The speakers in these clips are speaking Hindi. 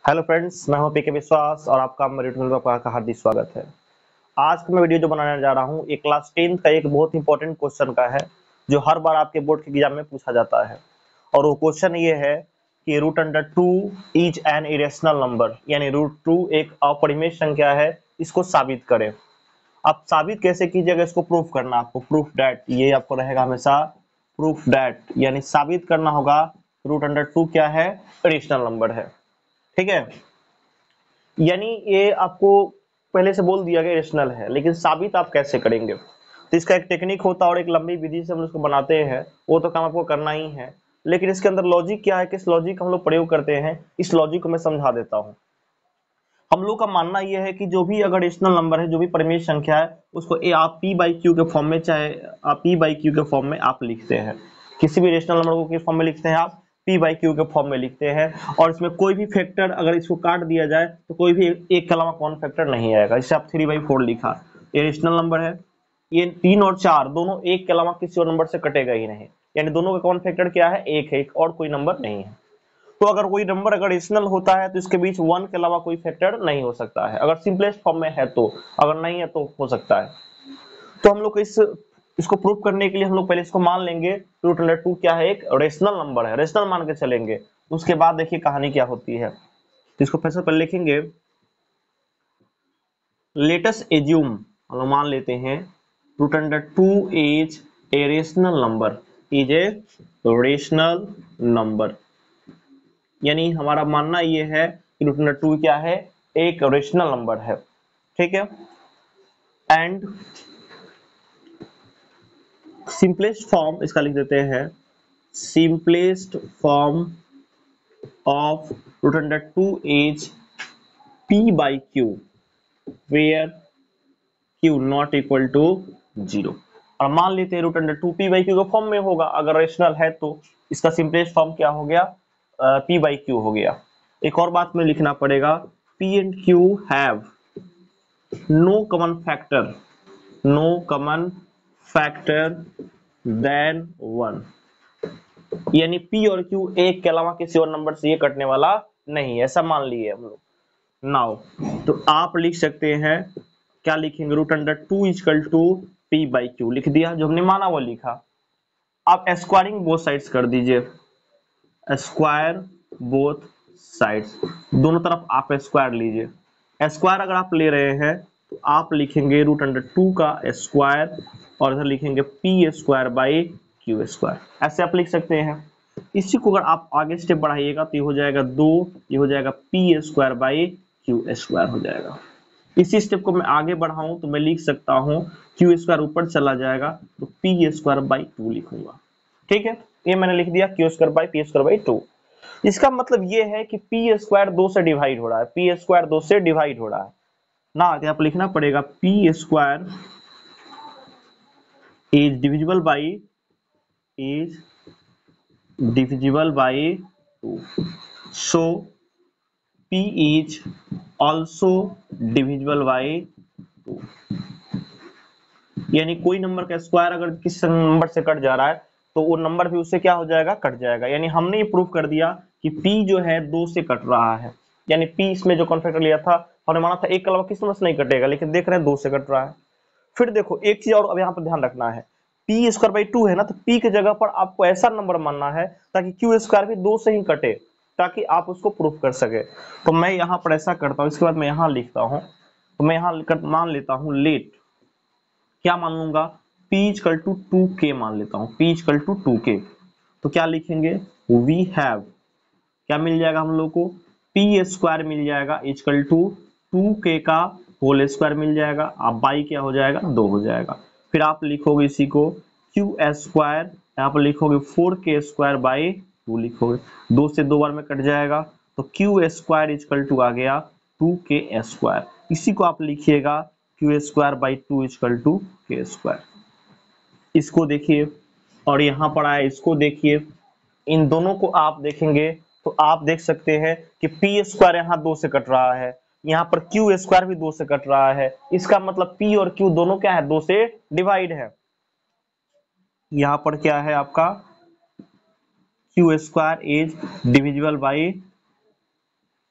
हेलो फ्रेंड्स, मैं हूं पीके विश्वास और आपका मेरे यूट्यूब चैनल पर आपका हार्दिक स्वागत है। आज का मैं वीडियो जो बनाने जा रहा हूं, एक क्लास 10th का एक बहुत इंपॉर्टेंट क्वेश्चन का है, जो हर बार आपके बोर्ड के एग्जाम में पूछा जाता है। और वो क्वेश्चन ये है कि root under 2 is an irrational number, यानी रूट 2 एक अपरिमेय संख्या है, इसको साबित करें। अब साबित कैसे कीजिएगा, इसको प्रूफ करना, आपको प्रूफ दैट, ये आपको रहेगा हमेशा प्रूफ दैट, यानी साबित करना होगा रूट अंडर 2 क्या है, इरेशनल नंबर है। ठीक है, यानी ये आपको पहले से बोल दिया गया रेशनल है, लेकिन साबित आप कैसे करेंगे। तो इसका एक टेक्निक होता है और एक लंबी विधि से हम उसको बनाते हैं, वो तो काम आपको करना ही है। लेकिन इसके अंदर लॉजिक क्या है, किस लॉजिक का हम लोग प्रयोग करते हैं, इस लॉजिक को मैं समझा देता हूँ। हम लोग का मानना यह है कि जो भी अगर रेशनल नंबर है, जो भी परिमेय संख्या है, उसको आप पी बाई क्यू के फॉर्म में, चाहे आप पी बाई क्यू के फॉर्म में आप लिखते हैं। किसी भी रेशनल नंबर को किस फॉर्म में लिखते हैं, आप पी बाई क्यू के फॉर्म में लिखते हैं। और इसमें कोई भी फैक्टर अगर इसको काट दिया जाए तो कोई भी एक के अलावा कौन फैक्टर नहीं आएगा। जैसे आप 3/4 लिखा, ये रेशनल नंबर है, ये 3 और 4 दोनों एक के अलावा किसी और नंबर से कटेगा ही नहीं, यानी दोनों का कॉमन फैक्टर क्या है, एक है, एक और कोई नंबर नहीं है। तो अगर कोई नंबर अगर रेशनल होता है तो इसके बीच 1 के अलावा कोई फैक्टर नहीं हो सकता है, अगर सिंपलेस्ट फॉर्म में है तो, अगर नहीं है तो हो सकता है। तो हम लोग इसको प्रूव करने के लिए हम लोग पहले इसको मान लेंगे रूट अंडर 2 क्या है, एक रेशनल नंबर है, रेशनल मान के चलेंगे। उसके बाद देखिए कहानी क्या होती है। तो इसको फिर से पहले लिखेंगे, लेटस एज्यूम, हम लोग मान लेते हैं root under 2 is a rational number, is a rational number, यानी हमारा मानना यह है कि रूट अंडर 2 क्या है, एक रेशनल नंबर है। ठीक है, एंड सिंपलेस्ट फॉर्म इसका लिख देते हैं, simplest form of root under 2 is p by q where q not equal to 0। और मान लेते हैं root under 2 p by q के फॉर्म में होगा, अगर रेशनल है तो इसका सिंपलेस्ट फॉर्म क्या हो गया, p बाई q हो गया। एक और बात में लिखना पड़ेगा, p and q have no common factor, no common factor then 1, यानी p और q एक के अलावा किसी और नंबर से ये कटने वाला नहीं है, ऐसा मान लिए हम लोग। नाउ तो आप लिख सकते हैं, क्या लिखेंगे, root under 2 equal to p by Q लिख दिया, जो हमने माना वो लिखा। आप स्क्वायरिंग बोथ साइड्स कर दीजिए, स्क्वायर बोथ साइड्स, दोनों तरफ आप स्क्वायर लीजिए। स्क्वायर अगर आप ले रहे हैं तो आप लिखेंगे रूट अंडर 2 का स्क्वायर, और इधर लिखेंगे P square by Q square, ऐसे आप लिख सकते हैं। इसी को अगर आप आगे स्टेप बढ़ाइएगा तो ये हो जाएगा 2, ये हो जाएगा P square by Q square हो जाएगा। इसी स्टेप को मैं आगे बढ़ाऊं तो मैं लिख सकता हूं, क्यू स्क्वायर ऊपर चला जाएगा तो पी स्क्वायर बाई 2 लिखूंगा। ठीक है, ये मैंने लिख दिया Q square by P square by 2। इसका मतलब ये है कि पी स्क्वायर 2 से डिवाइड हो रहा है, पी स्क्वायर 2 से डिवाइड हो रहा है ना, यहाँ पर लिखना पड़ेगा P square is divisible by, is divisible by 2, so p is also divisible by 2, यानी कोई नंबर का स्क्वायर अगर किस नंबर से कट जा रहा है तो वो नंबर भी उससे क्या हो जाएगा, कट जाएगा। यानी हमने ये प्रूव कर दिया कि p जो है 2 से कट रहा है, यानी p इसमें जो कॉन्फैक्टर लिया था, हमने माना था एक के अलावा किस नंबर से नहीं कटेगा, लेकिन देख रहे हैं 2 से कट रहा है। फिर देखो एक चीज और अब यहाँ पर ध्यान रखना है, पी स्क्वायर बाई 2 है ना, तो p की जगह पर आपको ऐसा नंबर मानना है ताकि क्यू स्क्वायर भी 2 से ही कटे, ताकि आप उसको प्रूफ कर सके। तो मैं यहाँ पर ऐसा करता हूँ, इसके बाद मैं यहाँ लिखता हूँ, तो मैं यहाँ मान लेता हूँ लेट, क्या मान लूंगा, p इक्वल टू 2k मान लेता हूँ, p इक्वल टू 2k। तो क्या लिखेंगे, वी हैव, क्या मिल जाएगा हम लोग को, पी स्क्वायर मिल जाएगा इक्वल टू 2k का होल स्क्वायर मिल जाएगा, आप बाई क्या हो जाएगा, 2 हो जाएगा। फिर आप लिखोगे इसी को क्यू स्क्वायर, यहाँ पर लिखोगे 4k स्क्वायर बाई 2 लिखोगे, 2 से 2 बार में कट जाएगा, तो क्यू स्क्वायर इक्वल टू आ गया 2k स्क्वायर। इसी को आप लिखिएगा Q square by 2 equal to k square. इसको देखिए, और यहाँ पर आया इसको देखिए, इन दोनों को आप देखेंगे तो आप देख सकते हैं कि पी स्क्वायर यहाँ 2 से कट रहा है, यहाँ पर क्यू स्क्वायर भी 2 से कट रहा है, इसका मतलब पी और क्यू दोनों क्या है, 2 से डिवाइड है। यहाँ पर क्या है आपका, Q square is divisible by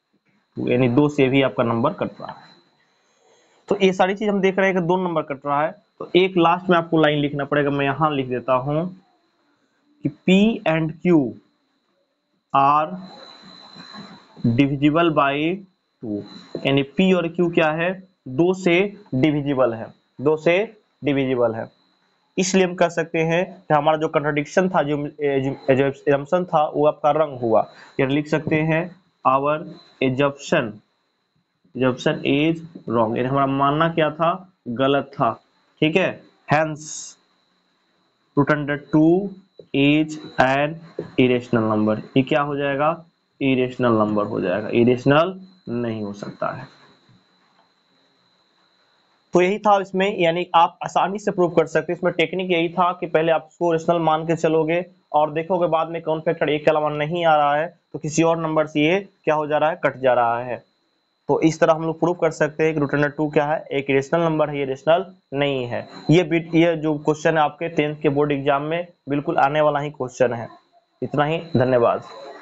2, यानी 2 से भी आपका नंबर कट रहा है। तो ये सारी चीज हम देख रहे हैं कि 2 नंबर कट रहा है, तो एक लास्ट में आपको लाइन लिखना पड़ेगा। मैं यहां लिख देता हूं कि P and Q are divisible by 2, यानी P और Q क्या है, 2 से डिविजिबल है, 2 से डिविजिबल है। इसलिए हम कह सकते हैं कि हमारा जो कंट्राडिक्शन था, जो एजम्पशन था, वो आपका रंग हुआ। यानी लिख सकते हैं आवर एजम्पशन इज रॉन्ग, यानी हमारा मानना क्या था, गलत था। ठीक है, hence root under 2 is an irrational number. ये क्या हो जाएगा, इरेशनल नंबर हो जाएगा, इरेशनल नहीं हो सकता है। तो यही था इसमें, यानी आप आसानी से प्रूव कर सकते हैं। इसमें टेक्निक यही था कि पहले आप इसको रेशनल मान के चलोगे और देखोगे बाद में कौन फैक्टर एक के अलावा नहीं आ रहा है तो किसी और नंबर से ये क्या हो जा रहा है, कट जा रहा है। तो इस तरह हम लोग प्रूव कर सकते हैं कि रूट अंडर 2 क्या है, एक रेशनल नंबर है, ये रेशनल नहीं है। ये जो क्वेश्चन है आपके 10th के बोर्ड एग्जाम में बिल्कुल आने वाला ही क्वेश्चन है। इतना ही, धन्यवाद।